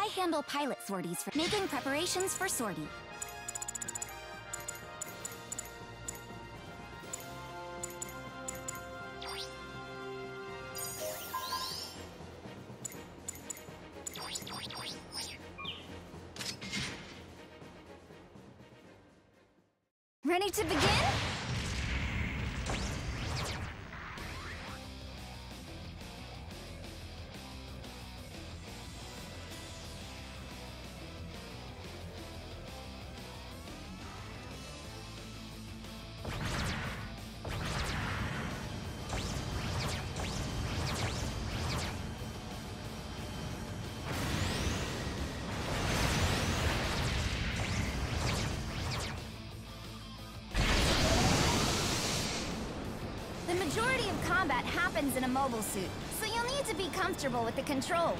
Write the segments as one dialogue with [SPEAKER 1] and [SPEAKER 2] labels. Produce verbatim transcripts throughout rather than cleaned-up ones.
[SPEAKER 1] I handle pilot sorties for making preparations for sortie. Ready to begin? The majority of combat happens in a mobile suit, so you'll need to be comfortable with the controls.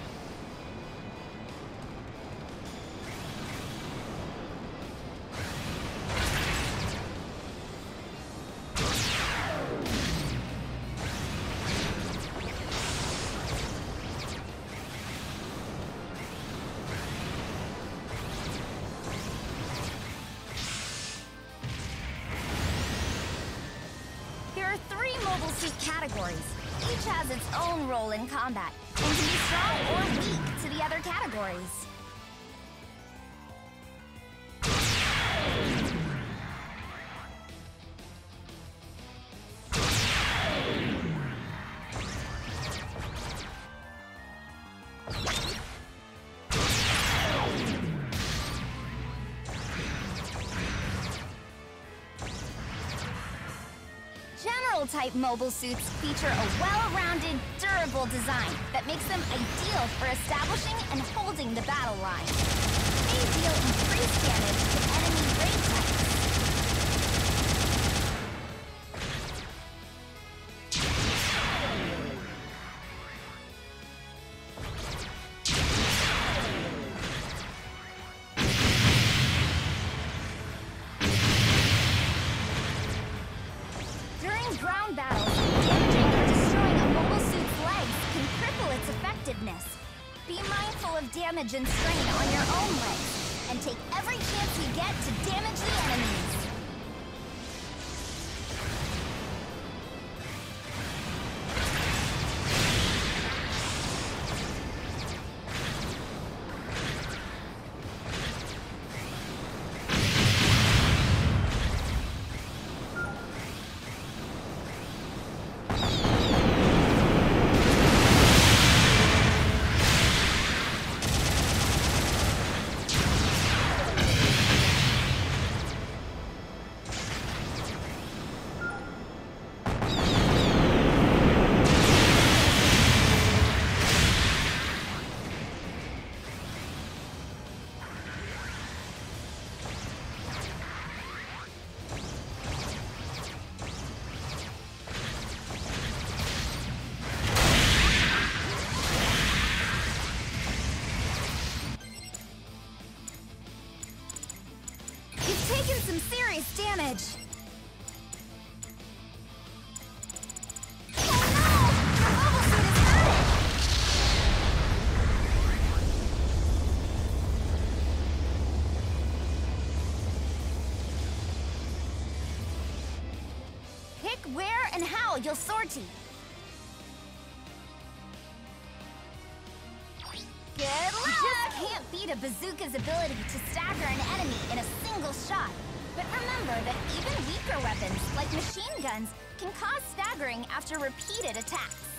[SPEAKER 1] There are three mobile suit categories. Each has its own role in combat, and can be strong or weak to the other categories. General-type mobile suits feature a well-rounded, durable design that makes them ideal for establishing and holding the battle line. They deal increased damage to enemy raid types. Ground battles, damaging or destroying a mobile suit's legs can cripple its effectiveness. Be mindful of damage and strain on your own legs, and take every chance you get to damage the enemies. Taken some serious damage. Oh no! Your mobile suit is hurting! Pick where and how you'll sortie. Good luck! You just can't beat a bazooka's ability to stagger an enemy in a single shot. But remember that even weaker weapons, like machine guns, can cause staggering after repeated attacks.